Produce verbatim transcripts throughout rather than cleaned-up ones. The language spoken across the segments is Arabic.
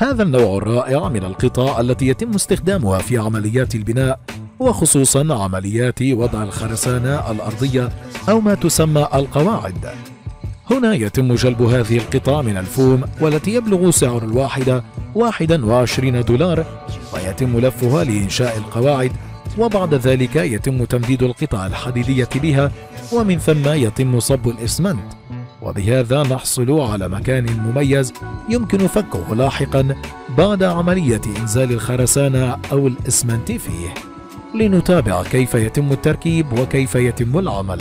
هذا النوع الرائع من القطع التي يتم استخدامها في عمليات البناء، وخصوصا عمليات وضع الخرسانة الأرضية أو ما تسمى القواعد. هنا يتم جلب هذه القطع من الفوم، والتي يبلغ سعر الواحدة واحد وعشرين دولار، ويتم لفها لإنشاء القواعد، وبعد ذلك يتم تمديد القطع الحديدية بها، ومن ثم يتم صب الإسمنت، وبهذا نحصل على مكان مميز يمكن فكه لاحقا بعد عملية إنزال الخرسانة أو الإسمنت فيه. لنتابع كيف يتم التركيب وكيف يتم العمل.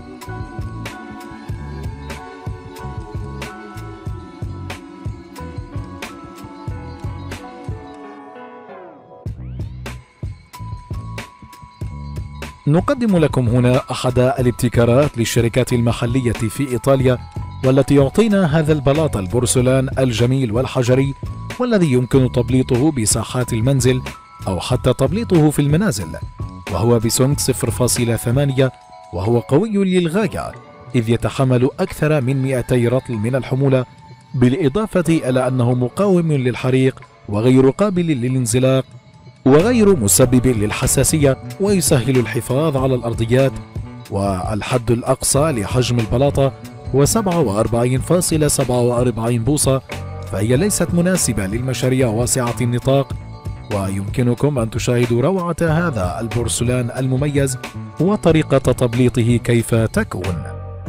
نقدم لكم هنا أحد الابتكارات للشركات المحلية في إيطاليا، والتي يعطينا هذا البلاط البورسلان الجميل والحجري، والذي يمكن تبليطه بساحات المنزل أو حتى تبليطه في المنازل، وهو بسمك صفر فاصلة ثمانية، وهو قوي للغاية إذ يتحمل أكثر من مئتي رطل من الحمولة، بالإضافة إلى أنه مقاوم للحريق وغير قابل للانزلاق وغير مسبب للحساسية، ويسهل الحفاظ على الأرضيات. والحد الأقصى لحجم البلاطة هو سبعة وأربعين فاصلة سبعة وأربعين بوصة، فهي ليست مناسبة للمشاريع واسعة النطاق. ويمكنكم أن تشاهدوا روعة هذا البورسلان المميز وطريقة تبليطه كيف تكون.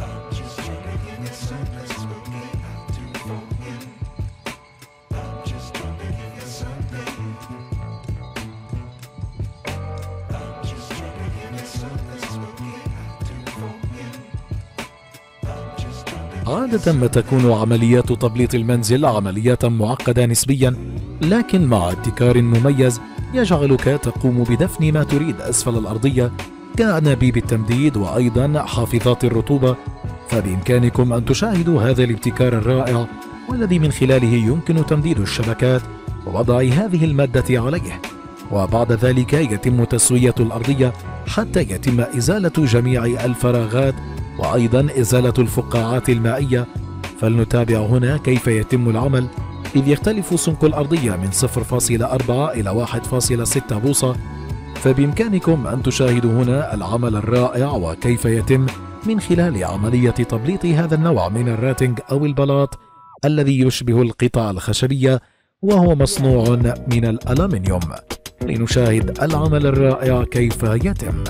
عادة ما تكون عمليات تبليط المنزل عمليات معقدة نسبيا، لكن مع ابتكار مميز يجعلك تقوم بدفن ما تريد أسفل الأرضية كأنابيب التمديد وأيضا حافظات الرطوبة، فبإمكانكم أن تشاهدوا هذا الابتكار الرائع، والذي من خلاله يمكن تمديد الشبكات ووضع هذه المادة عليه، وبعد ذلك يتم تسوية الأرضية حتى يتم إزالة جميع الفراغات وأيضا إزالة الفقاعات المائية. فلنتابع هنا كيف يتم العمل، إذ يختلف سمك الأرضية من صفر فاصلة أربعة إلى واحد فاصلة ستة بوصة. فبإمكانكم أن تشاهدوا هنا العمل الرائع وكيف يتم من خلال عملية تبليط هذا النوع من الراتنج أو البلاط الذي يشبه القطع الخشبية، وهو مصنوع من الألمنيوم. لنشاهد العمل الرائع كيف يتم.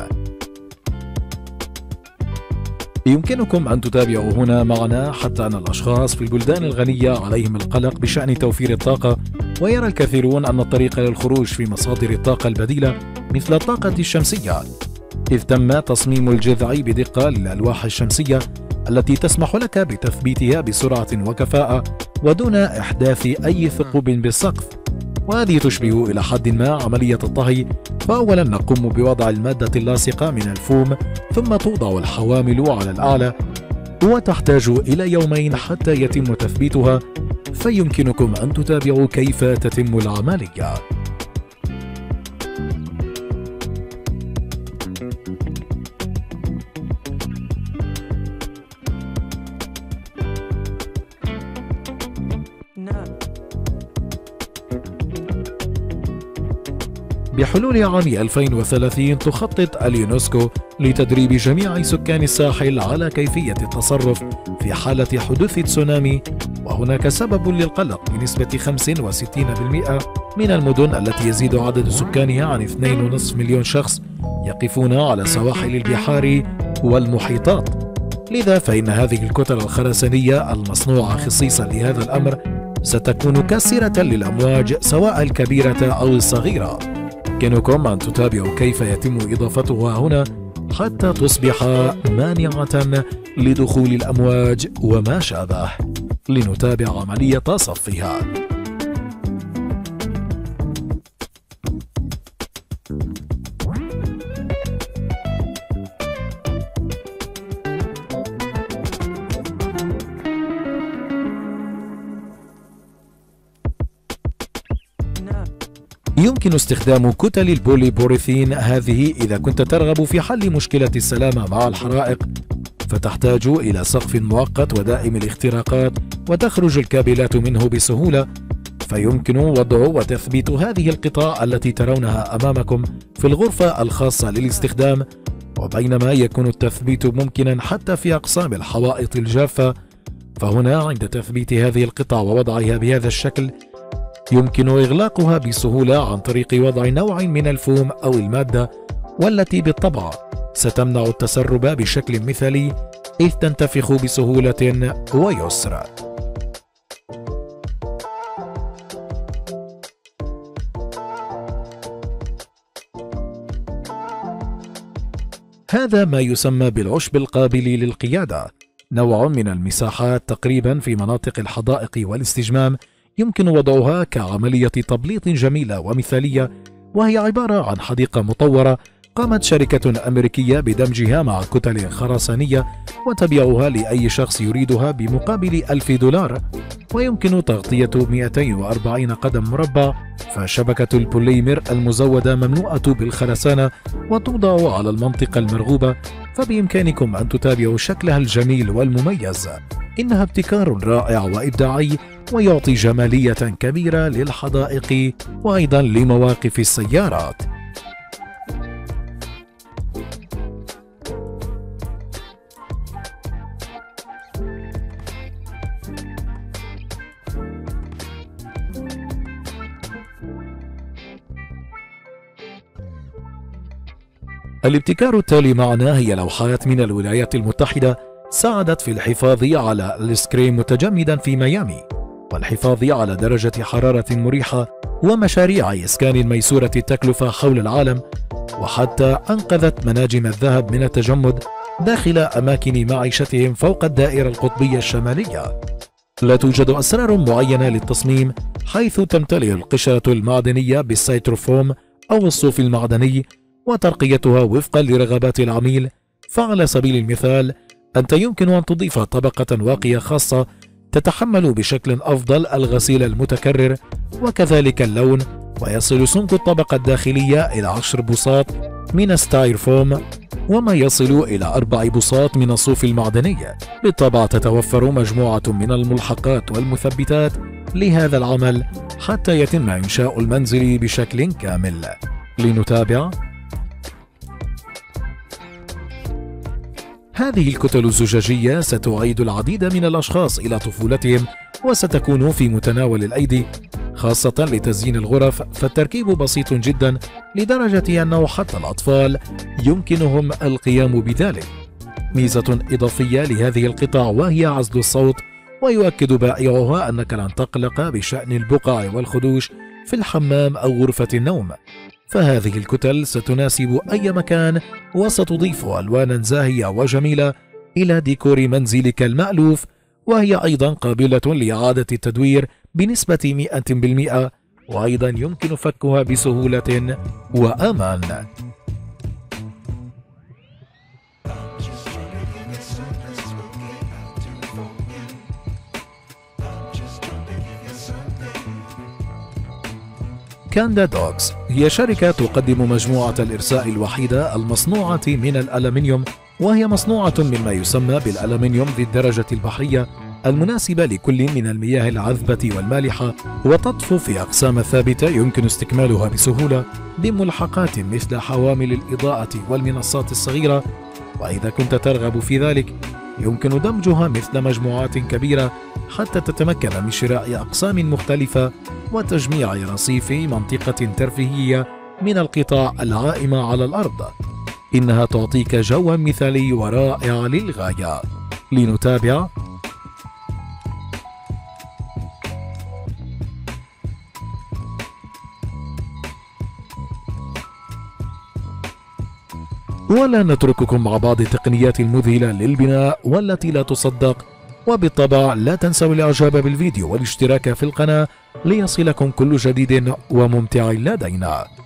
يمكنكم أن تتابعوا هنا معنا حتى أن الأشخاص في البلدان الغنية عليهم القلق بشأن توفير الطاقة، ويرى الكثيرون أن الطريق للخروج في مصادر الطاقة البديلة مثل الطاقة الشمسية، إذ تم تصميم الجذع بدقة للألواح الشمسية التي تسمح لك بتثبيتها بسرعة وكفاءة ودون إحداث أي ثقوب بالسقف، وهذه تشبه إلى حد ما عملية الطهي. فأولا نقوم بوضع المادة اللاصقة من الفوم، ثم توضع الحوامل على الأعلى، وتحتاج إلى يومين حتى يتم تثبيتها. فيمكنكم أن تتابعوا كيف تتم العملية. بحلول عام ألفين وثلاثين تخطط اليونسكو لتدريب جميع سكان الساحل على كيفية التصرف في حالة حدوث تسونامي، وهناك سبب للقلق بنسبة خمسة وستين بالمئة من المدن التي يزيد عدد سكانها عن اثنين فاصلة خمسة مليون شخص يقفون على سواحل البحار والمحيطات. لذا فإن هذه الكتل الخرسانية المصنوعة خصيصا لهذا الأمر ستكون كاسرة للأمواج سواء الكبيرة أو الصغيرة. يمكنكم أن تتابعوا كيف يتم إضافتها هنا حتى تصبح مانعة لدخول الأمواج وما شابه. لنتابع عملية صفها. يمكن استخدام كتل البوليبوريثين هذه إذا كنت ترغب في حل مشكلة السلامة مع الحرائق، فتحتاج إلى سقف مؤقت ودائم الاختراقات وتخرج الكابلات منه بسهولة. فيمكن وضع وتثبيت هذه القطع التي ترونها أمامكم في الغرفة الخاصة للاستخدام، وبينما يكون التثبيت ممكنا حتى في أقسام الحوائط الجافة، فهنا عند تثبيت هذه القطع ووضعها بهذا الشكل يمكن إغلاقها بسهولة عن طريق وضع نوع من الفوم أو المادة، والتي بالطبع ستمنع التسرب بشكل مثالي إذ تنتفخ بسهولة ويسر. هذا ما يسمى بالعشب القابل للقيادة، نوع من المساحات تقريبا في مناطق الحدائق والاستجمام يمكن وضعها كعملية تبليط جميلة ومثالية، وهي عبارة عن حديقة مطورة قامت شركة أمريكية بدمجها مع كتل خرسانية وتبيعها لأي شخص يريدها بمقابل ألف دولار، ويمكن تغطية مئتين وأربعين قدم مربع، فشبكة البوليمر المزودة مملوءة بالخرسانة وتوضع على المنطقة المرغوبة، فبإمكانكم أن تتابعوا شكلها الجميل والمميز. إنها ابتكار رائع وإبداعي ويعطي جمالية كبيرة للحدائق وأيضا لمواقف السيارات. الابتكار التالي معنا هي لوحات من الولايات المتحدة ساعدت في الحفاظ على الآيس كريم متجمدا في ميامي، والحفاظ على درجة حرارة مريحة، ومشاريع إسكان ميسورة التكلفة حول العالم، وحتى أنقذت مناجم الذهب من التجمد داخل أماكن معيشتهم فوق الدائرة القطبية الشمالية. لا توجد أسرار معينة للتصميم، حيث تمتلئ القشرة المعدنية بالسيتروفوم أو الصوف المعدني وترقيتها وفقا لرغبات العميل، فعلى سبيل المثال أنت يمكن أن تضيف طبقة واقية خاصة تتحمل بشكل أفضل الغسيل المتكرر وكذلك اللون، ويصل سمك الطبقة الداخلية إلى عشر بساط من الستايروفوم وما يصل إلى أربع بساط من الصوف المعدني. بالطبع تتوفر مجموعة من الملحقات والمثبتات لهذا العمل حتى يتم إنشاء المنزل بشكل كامل. لنتابع. هذه الكتل الزجاجية ستعيد العديد من الأشخاص إلى طفولتهم وستكون في متناول الأيدي، خاصة لتزيين الغرف، فالتركيب بسيط جدا لدرجة أنه حتى الأطفال يمكنهم القيام بذلك. ميزة إضافية لهذه القطع وهي عزل الصوت، ويؤكد بائعها أنك لن تقلق بشأن البقع والخدوش في الحمام أو غرفة النوم، فهذه الكتل ستناسب أي مكان وستضيف ألوانا زاهية وجميلة إلى ديكور منزلك المألوف، وهي أيضا قابلة لإعادة التدوير بنسبة مئة بالمئة، وأيضا يمكن فكها بسهولة وأمان. كاندا دوغز هي شركة تقدم مجموعة الإرساء الوحيدة المصنوعة من الألمنيوم، وهي مصنوعة مما يسمى بالألمنيوم ذي الدرجة البحرية المناسبة لكل من المياه العذبة والمالحة، وتطفو في أقسام ثابتة يمكن استكمالها بسهولة بملحقات مثل حوامل الإضاءة والمنصات الصغيرة، وإذا كنت ترغب في ذلك يمكن دمجها مثل مجموعات كبيرة حتى تتمكن من شراء أقسام مختلفة وتجميع رصيف منطقة ترفيهية من القطع العائمة على الأرض. إنها تعطيك جوا مثالي ورائع للغاية. لنتابع. ولا نترككم مع بعض التقنيات المذهلة للبناء والتي لا تصدق، وبالطبع لا تنسوا الاعجاب بالفيديو والاشتراك في القناة ليصلكم كل جديد وممتع لدينا.